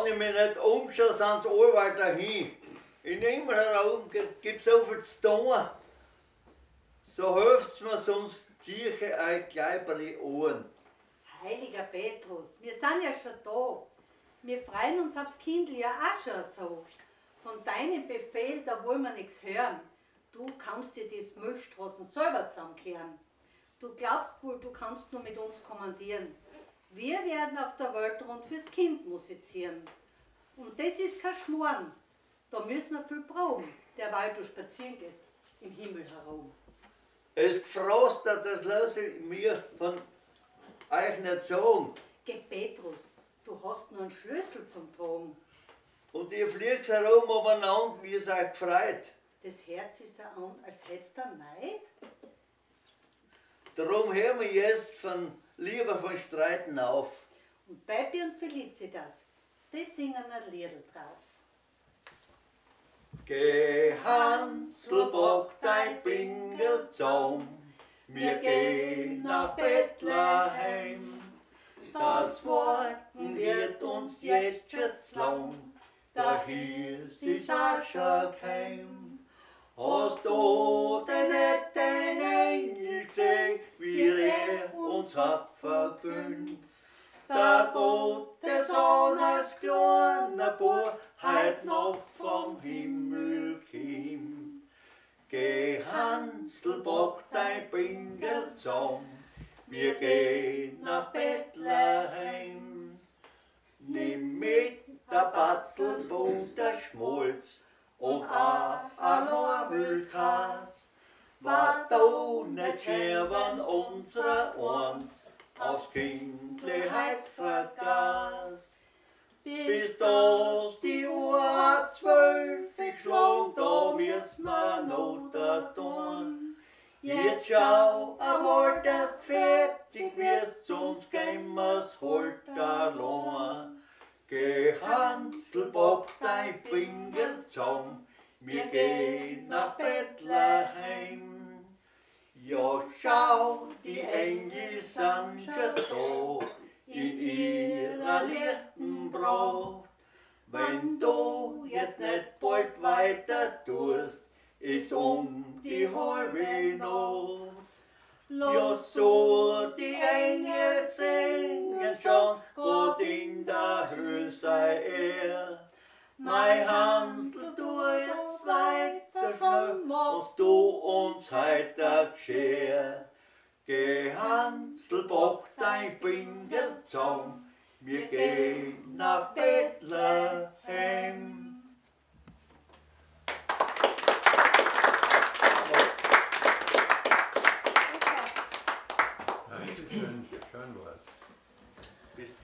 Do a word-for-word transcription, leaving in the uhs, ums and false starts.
ich mich nicht umschaue, sind sie allweil dahin. In dem Raum gibt es so viel zu tun. So helft mir, sonst ziehe ich euch gleich bei den Ohren. Heiliger Petrus, wir sind ja schon da. Wir freuen uns aufs Kindl ja auch schon so. Von deinem Befehl, da wollen wir nichts hören. Du kannst dir die Milchstraßen selber zusammenkehren. Du glaubst wohl, du kannst nur mit uns kommandieren. Wir werden auf der Weltrund fürs Kind musizieren. Und das ist kein Schmoren. Da müssen wir viel proben, derweil du spazieren gehst im Himmel herum. Es gefrostet, das lasse ich mir von euch nicht sagen. Geh Petrus, du hast nur einen Schlüssel zum Tragen. Und ihr fliegt herum umeinander, wie es euch gefreut. Das Herz ist ja an, als hättest du Neid. Darum hören wir jetzt von lieber von Streiten auf. Und Peppi und Felicitas, die singen ein Liedl drauf. Geh Hansel, bock dein Bingel zusammen, wir gehen nach Bethlehem. Das Warten wird uns jetzt schon zu lang, da hieß die Sascha keim. Hast du denn nicht den Engel gesehen, wie er uns hat vergönnt? Der Gott, der Sohn als kleiner Bub, heut noch vom Himmel käm. Geh Hansel, bock dein Bingel zusammen, wir gehen nach Bethlehem. Nimm mit der Batzel, Butter, Schmolz und auch ein Lorbeerkas. War da nicht scherben unsere Ohrens, aufs Kindle heut vergaß. Bis das die Uhr hat zwölf geschlagen, da müssen wir noch da tun. Jetzt schau einmal, dass du fertig wirst, sonst gehen wir's halt allein. Geh Hansel, bock dein Bingel zusammen, wir gehen nach Bethlehem. Ja, schau, die Engel sind schon da, in ihrer lichten Braut. Wenn du jetzt nicht bald weiter tust, ist um die halbe Nacht. Ja, so die Engel singen schon, Gott in der Höhe sei er. Mein Hansel, du jetzt weiter schnell, was du uns heute geschehen. Geh Hansel, bock dein Bingel zusammen, wir gehen nach Bethlehem. Schön, schön was.